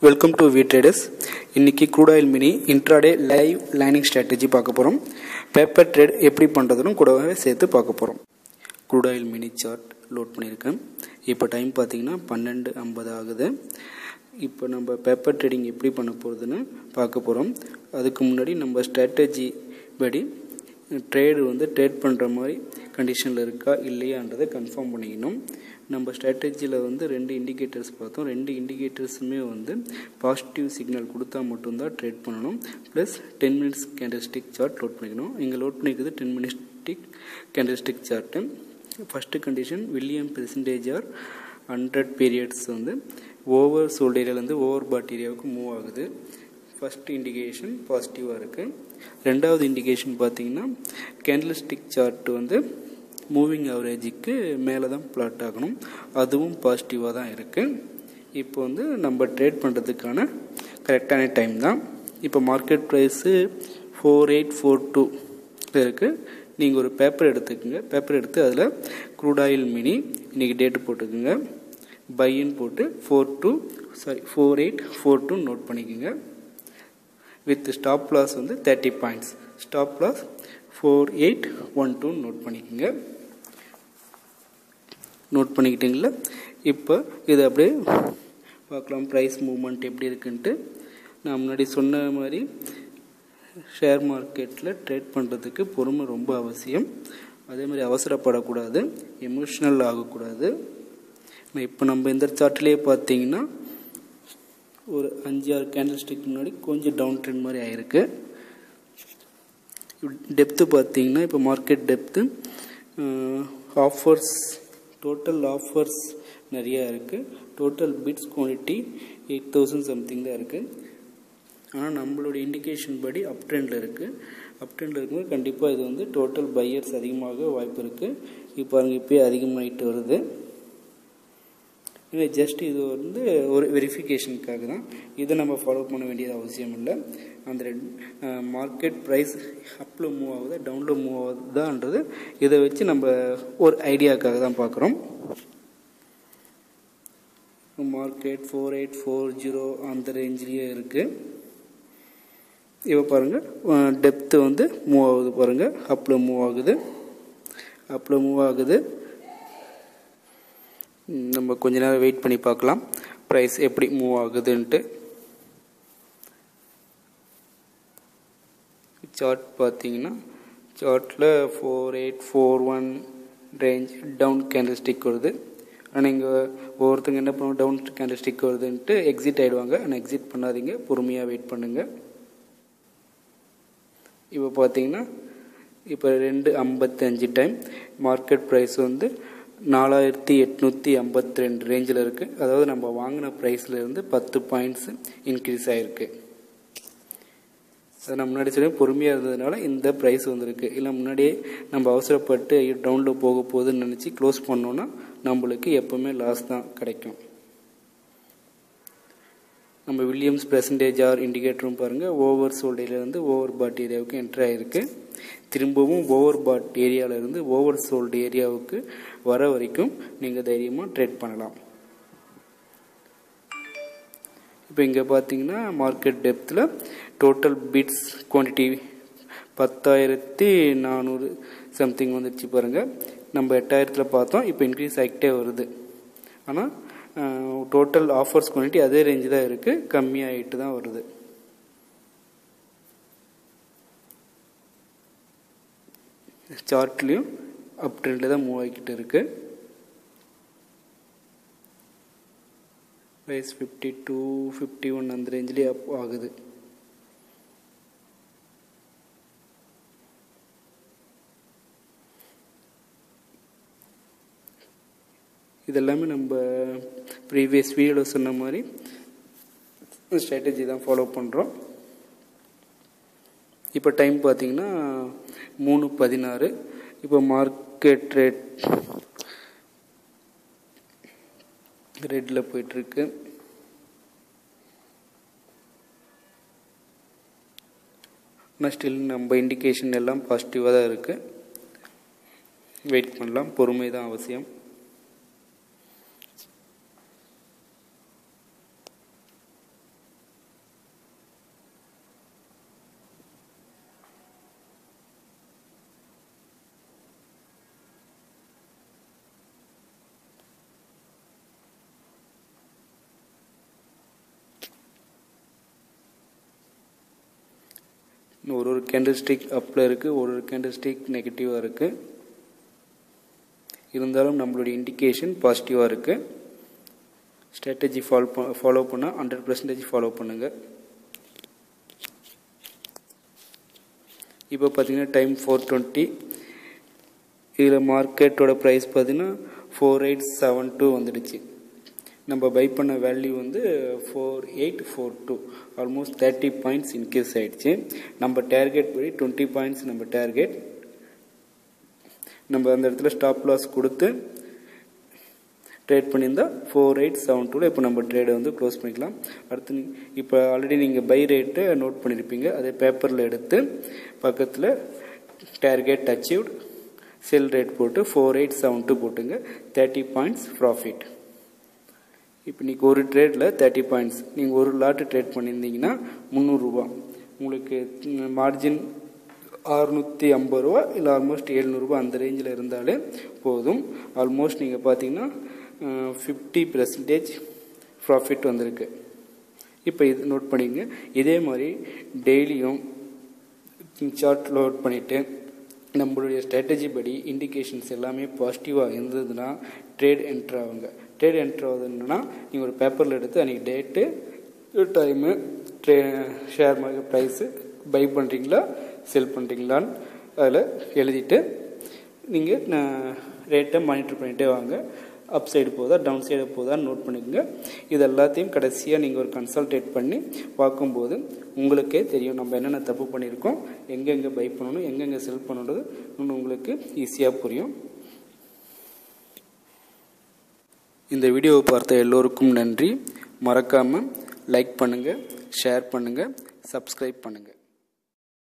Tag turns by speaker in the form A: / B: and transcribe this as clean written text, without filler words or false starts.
A: Welcome to V traders. இன்றைக்கி crude oil mini intraday live lining strategy பார்க்க போகிறோம். Paper trade எப்படி பண்ணுறதுன்னு கூடவே சேர்த்து பார்க்க போகிறோம். Crude oil mini chart load பண்ணியிருக்கேன். இப்போ டைம் பார்த்தீங்கன்னா 12:50 ஆகுது. இப்போ நம்ம பேப்பர் ட்ரேடிங் எப்படி பண்ண போகிறதுன்னு பார்க்க போகிறோம். அதுக்கு முன்னாடி நம்ம ஸ்ட்ராட்டஜி படி ட்ரேடு ட்ரேட் பண்ணுற மாதிரி கண்டிஷனில் இருக்கா இல்லையான்றதை கன்ஃபார்ம் பண்ணிக்கணும். நம்ம ஸ்ட்ராட்டஜியில் 2 இண்டிகேட்டர்ஸ் பார்த்தோம். 2 இண்டிகேட்டர்ஸுமே பாசிட்டிவ் சிக்னல் கொடுத்தா மட்டும்தான் ட்ரேட் பண்ணணும். Plus 10 minutes candlestick chart load பண்ணிக்கணும். இங்கே லோட் பண்ணிக்கிறது 10 minutes candlestick chart. First condition William percentage R 100 periods over sold ஏரியாவிலேருந்து ஓவர் பாட் ஏரியாவுக்கு மூவ் ஆகுது. ஃபஸ்ட்டு இண்டிகேஷன் பாசிட்டிவாக இருக்குது. ரெண்டாவது இண்டிகேஷன் பார்த்தீங்கன்னா கேண்டல்ஸ்டிக் சார்ட்டு மூவிங் ஆவரேஜுக்கு மேலே தான் பிளாட் ஆகணும். அதுவும் பாசிட்டிவாக தான் இருக்குது. இப்போ நம்ம ட்ரேட் பண்ணுறதுக்கான கரெக்டான டைம் தான். இப்போ மார்க்கெட் ப்ரைஸு 4842 இருக்குது. நீங்கள் ஒரு பேப்பர் எடுத்துக்கோங்க. பேப்பர் எடுத்து அதில் க்ரூட் ஆயில் மினி இன்றைக்கி டேட்டு போட்டுக்குங்க. பையின்னு போட்டு 4842 நோட் பண்ணிக்கோங்க. With stop loss 30 points. Stop loss 4812 note பண்ணிக்கோங்க. நோட் பண்ணிக்கிட்டிங்களா? இப்போ இது அப்படியே பார்க்கலாம் ப்ரைஸ் மூவ்மெண்ட் எப்படி இருக்குன்ட்டு. நான் முன்னாடி சொன்ன மாதிரி ஷேர் மார்க்கெட்டில் ட்ரேட் பண்ணுறதுக்கு பொறுமை ரொம்ப அவசியம். அதே மாதிரி அவசரப்படக்கூடாது, எமோஷ்னல் ஆகக்கூடாது. இப்போ நம்ம இந்த சார்ட்லேயே பார்த்தீங்கன்னா ஒரு 5-6 கேண்டில்ஸ்டிக் முன்னாடி கொஞ்சம் டவுன் ட்ரெண்ட் மாதிரி ஆகிருக்கு. டெப்த்து பார்த்தீங்கன்னா இப்போ market depth offers, total offers நிறையா இருக்குது. டோட்டல் பிட்ஸ் குவான்டிட்டி 8000 சம்திங் தான் இருக்குது. ஆனால் நம்மளோட இண்டிகேஷன் படி அப் ட்ரெண்டில் இருக்குது. அப் ட்ரெண்டில் இருக்கும்போது கண்டிப்பாக இது டோட்டல் பையர்ஸ் அதிகமாக வாய்ப்பு இருக்குது. இப்போ அங்கே இப்போயே அதிகமாகிட்டு வருது. இல்லை ஜஸ்ட் இது ஒரு வெரிஃபிகேஷனுக்காக தான். இதை நம்ம ஃபாலோ பண்ண வேண்டியது அவசியம் இல்லை. அந்த மார்க்கெட் ப்ரைஸ் அப்பில் மூவ் ஆகுதா டவுனில் மூவ் ஆகுதான்றது இதை வச்சு நம்ம ஒரு ஐடியாவுக்காக தான் பார்க்குறோம். மார்க்கெட் 4840 அந்த ரேஞ்சிலேயே இருக்குது. இப்போ பாருங்கள் டெப்த்து மூவ் ஆகுது. பாருங்கள் அப்பில் மூவ் ஆகுது. அப்பில் மூவ் ஆகுது. நம்ம கொஞ்ச நேரம் வெயிட் பண்ணி பார்க்கலாம் ப்ரைஸ் எப்படி மூவ் ஆகுதுன்ட்டு. சார்ட் பார்த்தீங்கன்னா சார்ட்டில் 4841 ரேஞ்ச் டவுன் கேண்டில்ஸ்டிக் வருது. ஆனால் நீங்கள் ஒவ்வொருத்தங்க என்ன பண்ணுவோம், டவுன் கேண்டில்ஸ்டிக் வருதுன்ட்டு எக்ஸிட் ஆகிடுவாங்க. ஆனால் எக்ஸிட் பண்ணாதீங்க, பொறுமையாக வெயிட் பண்ணுங்கள். இப்போ பார்த்தீங்கன்னா இப்போ 2:55 டைம். மார்க்கெட் ப்ரைஸ் 4852 ரேஞ்சில் இருக்குது. அதாவது நம்ம வாங்கின ப்ரைஸ்லேருந்து 10 பாயிண்ட்ஸ் இன்க்ரீஸ் ஆகிருக்கு. அதை நம்ம முன்னாடி சொல்லி பொறுமையாக இருந்ததுனால இந்த ப்ரைஸ் வந்திருக்கு. இல்லை முன்னாடியே நம்ம அவசரப்பட்டு டவுனில் போக போகுதுன்னு நினச்சி க்ளோஸ் பண்ணோன்னா நம்மளுக்கு எப்போவுமே லாஸ் தான் கிடைக்கும். நம்ம வில்லியம்ஸ் பெர்சன்டேஜ் ஆர் இண்டிகேட்டரும் பாருங்கள் ஓவர் சோல்ட் ஏரியாவிலேருந்து ஓவர் பாட் ஏரியாவுக்கு என்ட்ரு ஆகிருக்கு. திரும்பவும் ஓவர் பாட் ஏரியாவிலேருந்து ஓவர் சோல்டு ஏரியாவுக்கு வர வரைக்கும் நீங்கள் தைரியமாக ட்ரேட் பண்ணலாம். இப்போ இங்கே பார்த்தீங்கன்னா மார்க்கெட் டெப்த்தில் டோட்டல் பிட்ஸ் குவான்டிட்டி 10,400 சம்திங் வந்துடுச்சு. பாருங்கள் நம்ம 8000 பார்த்தோம், இப்போ இன்க்ரீஸ் ஆகிட்டே வருது. ஆனால் டோட்டல் ஆஃபர்ஸ் குவான்டிட்டி அதே ரேஞ்சு தான் இருக்குது, கம்மியாகிட்டு தான் வருது. சார்ட்லேயும் அப் ட்ரெண்டில் தான் மூவ் ஆகிக்கிட்டு இருக்குது. ப்ரைஸ் 5251 அந்த ரேஞ்சிலே அப் ஆகுது. இதெல்லாமே நம்ம ப்ரீவியஸ் வீடியோவில் சொன்ன மாதிரி ஸ்ட்ராட்டஜி தான் ஃபாலோ பண்ணுறோம். இப்போ டைம் பார்த்தீங்கன்னா 3:16. இப்போ மார்க்கெட் ரேட் ரெட்டில் போயிட்டுருக்கு. ஆனால் ஸ்டில் நம்ம இண்டிகேஷன் எல்லாம் பாசிட்டிவாக தான் இருக்குது. வெயிட் பண்ணலாம், பொறுமை தான் அவசியம். ஒரு கேண்டில்ஸ்டிக் அப்பில் இருக்குது, ஒரு கேண்டில்ஸ்டிக் நெகட்டிவாக இருக்குது. இருந்தாலும் நம்மளுடைய இண்டிகேஷன் பாசிட்டிவாக இருக்குது. ஸ்ட்ராட்டஜி ஃபாலோ பண்ணால் 100% ஃபாலோ பண்ணுங்கள். இப்போ பார்த்தீங்கன்னா டைம் 4:20. இதில் மார்க்கெட்டோட ப்ரைஸ் பார்த்தீங்கன்னா 4872 வந்துடுச்சு. நம்ம பை பண்ண வேல்யூ வந்து 4842, ஆல்மோஸ்ட் 30 பாயிண்ட்ஸ் இன்க்ரீஸ் ஆகிடுச்சு. நம்ம டார்கெட் படி 20 பாயிண்ட்ஸ் நம்ம டார்கெட். நம்ம அந்த இடத்துல ஸ்டாப் லாஸ் கொடுத்து ட்ரேட் பண்ணியிருந்தா 4872 இப்போ நம்ம ட்ரேடை வந்து க்ளோஸ் பண்ணிக்கலாம். அடுத்து இப்போ ஆல்ரெடி நீங்கள் பை ரேட்டை நோட் பண்ணியிருப்பீங்க, அதே பேப்பரில் எடுத்து பக்கத்தில் டார்கெட் அச்சீவ்ட், செல் ரேட் போட்டு 4872 போட்டுங்க. 30 பாயிண்ட்ஸ் ப்ராஃபிட். இப்போ இன்றைக்கி ஒரு ட்ரேடில் 30 பாயிண்ட்ஸ். நீங்கள் ஒரு லாட்டு ட்ரேட் பண்ணியிருந்தீங்கன்னா 300 ரூபா. உங்களுக்கு மார்ஜின் 650 ரூபா இல்லை ஆல்மோஸ்ட் 700 ரூபா அந்த ரேஞ்சில் இருந்தாலே போதும். ஆல்மோஸ்ட் நீங்கள் பார்த்தீங்கன்னா 50% ப்ராஃபிட் வந்திருக்கு. இப்போ இது நோட் பண்ணிங்க. இதே மாதிரி டெய்லியும் சார்ட் லோட் பண்ணிவிட்டு நம்மளுடைய ஸ்ட்ராட்டஜி படி இண்டிகேஷன்ஸ் எல்லாமே பாசிட்டிவாக இருந்ததுன்னா ட்ரேட் என்ட்ரு ஆகுங்க. ட்ரேட் என்ட்ரு ஆகுதுன்னா நீங்கள் ஒரு பேப்பரில் எடுத்து அன்றைக்கி date, time, share market price, buy பண்ணுறீங்களா செல் பண்ணுறீங்களான்னு அதில் எழுதிட்டு நீங்கள் ரேட்டை மானிட்டர் பண்ணிகிட்டே வாங்க. அப் சைடு போதா டவுன் சைடு போதான்னு நோட் பண்ணிக்கோங்க. இது எல்லாத்தையும் கடைசியாக நீங்கள் ஒரு கன்சல்டேட் பண்ணி பார்க்கும்போது உங்களுக்கே தெரியும் நம்ம என்னென்ன தப்பு பண்ணியிருக்கோம், எங்கெங்கே பை பண்ணணும், எங்கெங்கே செல் பண்ணணுன்றது உங்களுக்கு ஈஸியாக புரியும். இந்த வீடியோவை பார்த்த எல்லோருக்கும் நன்றி. மறக்காமல் லைக் பண்ணுங்கள், ஷேர் பண்ணுங்கள், சப்ஸ்கிரைப் பண்ணுங்கள்.